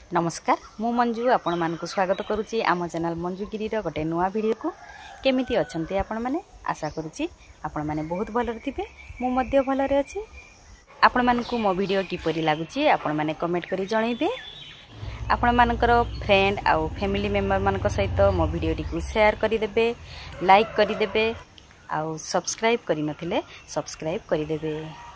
नमस्कार मु मंजू आपण मानकु स्वागत करुच्ची आम चैनल मंजूगिरी गोटे नुआ वीडियो को केमिति अच्छे आपण मैंने आशा करुच्ची आपण मैंने बहुत भलरे थे मुझे भलरे अच्छी आपण मानकु मो वीडियो किपरि लागुची आपण मैंने कमेंट करी जणैबे आपण मानकर फ्रेंड आउ फैमिली मेंबर मान सहित मो वीडियो टी शेयर करदेवे लाइक करदेवे आउ सब्सक्राइब करि नथिले सब्सक्राइब करदेवे।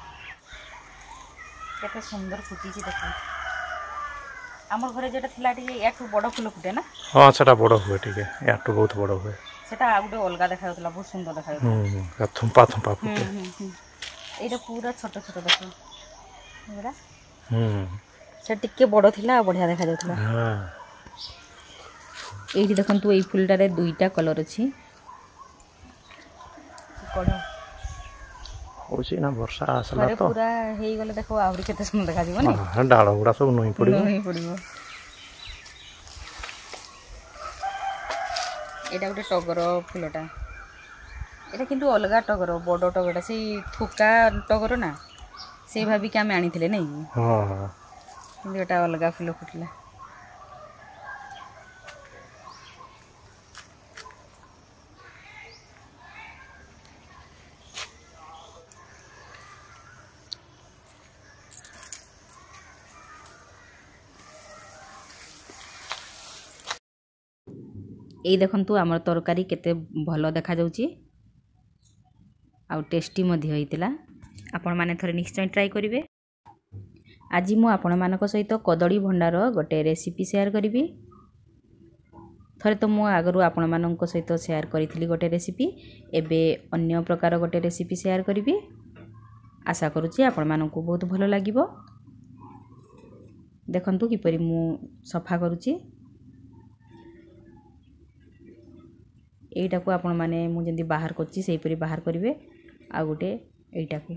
केते सुंदर फुटी देखो आमर घरे जेटा थिला टी याठू बड़ फूल फुटे ना। हां सेटा बड़ हुए ठीक है याठू बहुत बड़ हुए सेटा आ गुटे अलगा देखाउतला बहुत सुंदर देखाउतला थुंपा थुंपा फुटे एटा पूरा छोट छोट देखो एरा से टिके बड़ थिला बढ़िया देखा जाउतला। हां एठी देखंतु एई फुलटा रे दुईटा कलर अछि कोड ओछि ना वर्षा आसला तो पूरा हेई गले देखो आवरी केते सुंदर देखा दिबो नि। हां डाळ गुडा सब नई पड़िबो एटा गुटे टगर फुलटा एटा किंतु अलगा टगर बड़ टगरटा से थुका टगर ना से भाबी के हम आनी थिले नै। हां किंतु एटा अलगा फुल फुटला ये देखंतु आमर तरकारी केते भलो देखा जाउची आ टेस्टी मध्ये होइतिला आपण माने थरे निश्चय ट्राई करिवे। आज मु आपण मानक सहित कदली भंडार गोटे रेसिपी शेयर करिवि। थरे तो मु आगरु आपण मानक सहित शेयर करिथिली गोटे रेसिपी एबे अन्य प्रकार गोटे रेसिपी शेयर करिवि। आशा करूची आपण मानक बहुत भलो लागिवो। देखंतु किपरि मु सफा करूची एटा को आपण माने मु जंदी बाहर करची सेही परी बाहर करिवे आ गुटे एटा को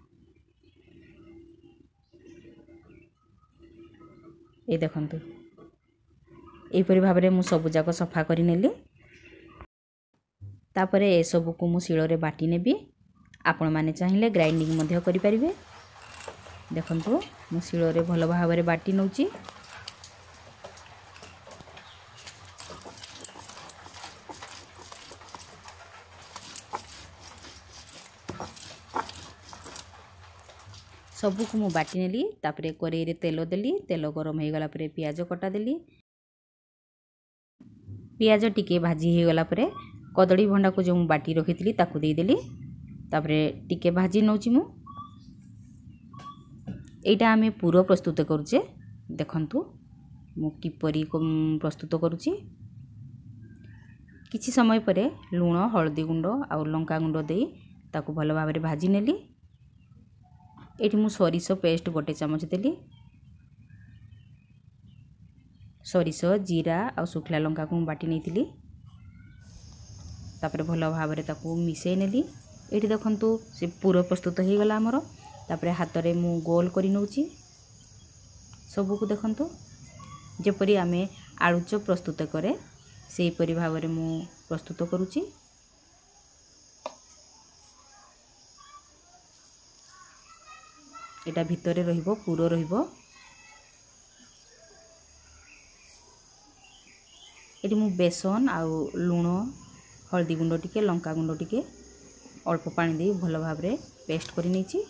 ए देखंतु एई परी भाबरे मु सब जाक सफा करि नेली तापरे ए सब को मु शिलो रे बाटी नेबी। आपण माने चाहिले ग्राइंडिंग मध्ये करि परिवे। देखंतु मु शिलो रे भलो भाबरे बाटी नउची सबू को मु बाटी नेली तापरे करेई रे तेल देली तेल गरम हो गला परे प्याज कटा देली प्याज टिके भाजी हो गला परे कदली भंडा को जो मु बाटी रखितली ताकू दे देली तापरे टिके भाजी नउची मु एटा हमें पूरा प्रस्तुत करूचे। देखंतु मु किपरि को प्रस्तुत करूची किछि समय परे लूण हळदी गुंड आ लंका गुंड देई ताकू भलो भाबरे भाजी नेली। एठी मु सरिष पेस्ट गोटे चमच देली सरिष जीरा आ सुखला लंका को बाटी नेतिली तापरे भलो भाबरे ताकू मिसै नेली। एठी देखंतु से पूरा प्रस्तुत हो गला हमर तापरे हाथ रे मु गोल करि नउची सबु को देखंतु जेपरि आमे आलू चप प्रस्तुत करे सेही परि भाबरे मु प्रस्तुत करूची। एटा भितरे रहिबो पूरो रहिबो एटी मु बेसन आ लूण हल्दी गुंड टिके लंका गुंड टिके अल्प पानी दे भलो भाबरे पेस्ट करि नेची।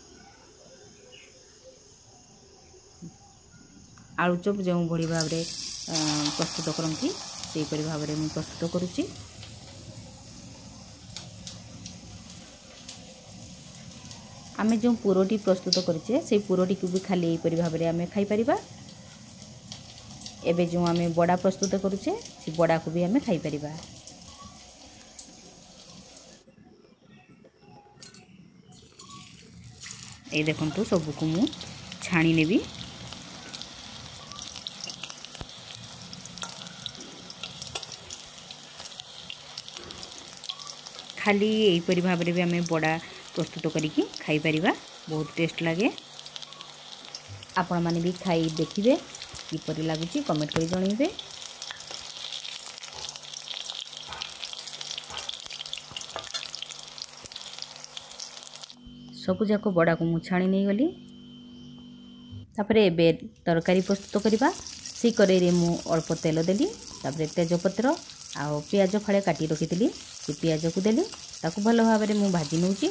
आलू चप जो भड़ी भाबरे प्रस्तुत करंती सेही परि भाबरे मु प्रस्तुत करूची। आमे जो पुरोटी प्रस्तुत करछे से पुरोटी को भी खाली एई परि भाबरे आमे खाई परिबा। एबे जो आमे बड़ा प्रस्तुत करूछे से बड़ा को भी आमे खाई परिबा। ए देखंतु सब को मु छाणी नेबी खाली एई परि भाबरे भी आमे बड़ा प्रस्तुत करिकी खाई परिबा बहुत टेस्ट लागे। आपण माने भी खाई देखिबे किपरि लागुची कमेंट करि जणैबे। सबु जाक बड़ा को मु छाणी नै गली तापरे एबे तरकारी प्रस्तुत करिबा से कड़े मु अल्प तेल देली तापर तेजपत्र आ पियाज फाड़े काटी रखी से पियाज को देली ताकू भल भाव में मुझे भाजी नौची।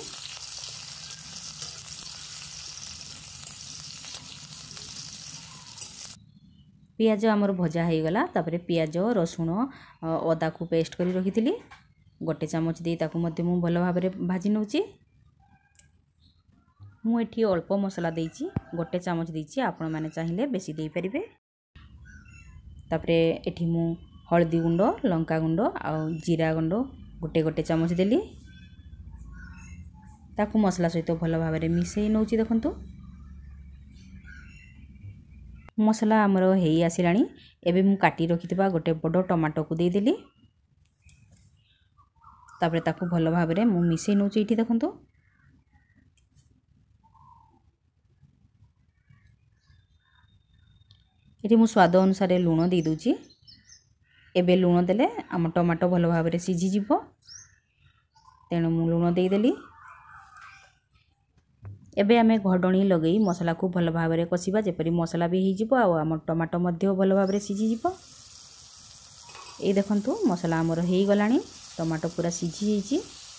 पियाज आमर भजा हो गला तापर पियाज रसुण अदा को पेस्ट करी रखी गोटे चामच दे ताकू मध्य मु भल भाव में भाजी नौची। मुझे अल्प मसला देइछि गोटे चामच देइछि आपण माने चाहिए बेसी दे परिबे। तापर एठी मु हल्दी गुंड लंका गुंड आ जीरा गुंड गोटे गोटे चामच देली ताकू मसला सहित भल भाव में मिसई नौची। देखंतु मसला आमर हेई आसिलानी एबे मु काटी रखिथिबा गोटे बड़ टमाटो को दे देली तापर ताकू भल भाव में मु मिसई नौची। एठी देखंतु ये मु स्वाद अनुसार लुण दे दूची। एबे लुण देले आम टमाटो भल भाव में सीझी जीवो तेणु मु लुण दे देली। एबे आमे घडणी लगई मसला को भल भाव में कसिबा जेपरी मसला भी हो जीवो आ आम टमाटो मध्य भल भाव में सीझी जीवो। ए देखंतु मसला आमर हो गलानी टमाटो पूरा सीझी जाइछि।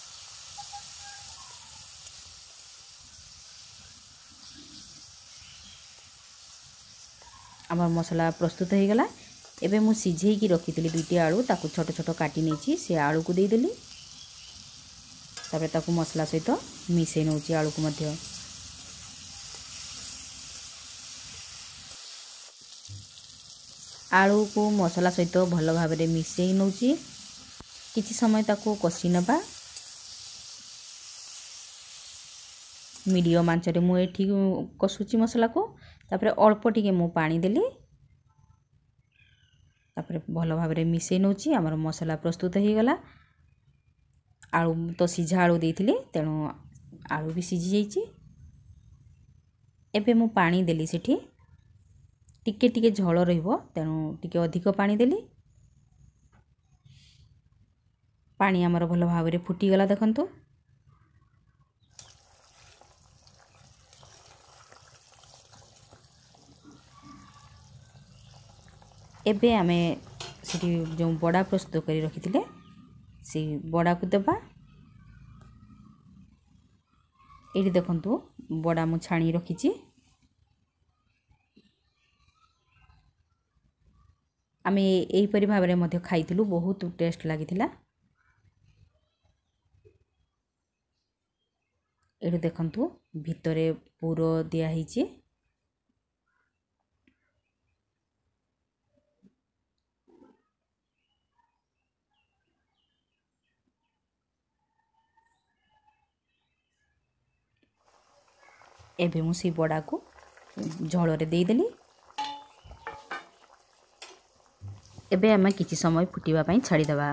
आमर मसला प्रस्तुत हो गला। एबे मु सिझे की रखी दुईटी आलू ताकू छोट छोट काटी नहीं से आलू को दे देली तापर ताकू मसला सहित मिसई नौची आलू को मध्य। आलू को मसला सहित भल भाव में मिसई नौची किछि समय ताकू कषि नबा। मीडियम आंच रे मु एठी कषुची मसला को तापर अल्प टिके मु पानी देली तापर भल भाव में मिसई नौची। आमर मसला प्रस्तुत हो गला। आलू तो सीझा आलू देइथिली तेणु आलू भी सीझी जाइछि। एबे मु पानी देली सेठी टिके टिके झोल रहिबो तेणु टिके अधिक पानी देली। पानी आमर भल भाव में फुटी गला। देखंतु एबे आमे सेठी जो बड़ा प्रस्तुत करी रखिथिले से बड़ा को देबा। एठी देखंतु बड़ा मु छाणी रखिछि। आमे एही परि भाव में मध्य खाइथिलु बहुत टेस्ट लागिथिला। एठी देखंतु भितरे पूरो दिया हिछि। एबे मु सी बड़ा को झोल रे दे देली। एबे आमे किछि समय फुटीबा पई छाड़ी देबा।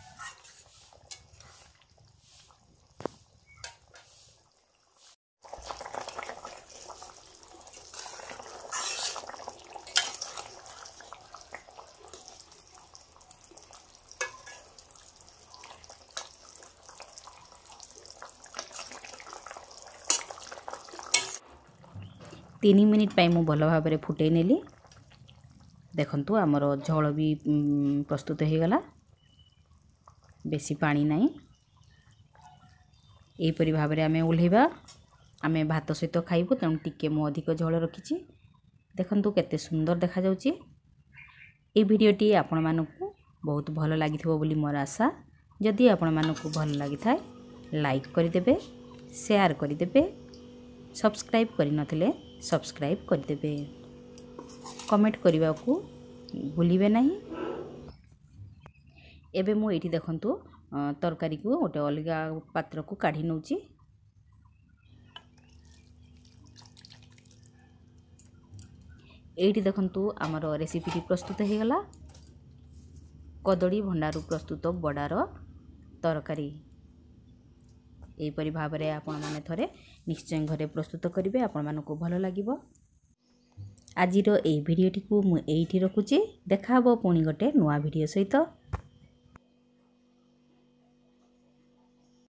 3 मिनिट पाई मु भल भाव में फुटे नेली। देखंतु आमर झोल भी प्रस्तुत हो गला, बेसी पानी नहीं। एहीपरि भाव में आमे ओल्हेबा। आमे भात सहित खाइबु, तेणु टिके मु अधिक झोल रखिछि। देखंतु केते सुंदर देखा जाउछि। ए भिडियोटी आपण मानकु बहुत भल लागिथिबो बोली मोर आशा। जदि आपण मानकु भल लागिथाय लाइक करिदेबे, शेयर करिदेबे, सब्सक्राइब करि नथिले सब्सक्राइब करिदेबे, कमेंट करने को भूलिबे नहीं। एबे मु एठी देखंतु तरकारी को गोटे अलगा पात्र को काढ़ी नउची। एठी देखंतु आमर रेसिपी प्रस्तुत हो गला। कदली भंडारू प्रस्तुत बड़ार तरकारी। एहीपरि भाव में आपण माने थरे निश्चय घरे प्रस्तुत करिवे, आपण मानको भल लागिबो। आजिर एही भिडियोटी को मु एठी रखुची। देखा हबो पुणी गोटे नुआ भिडियो सहित।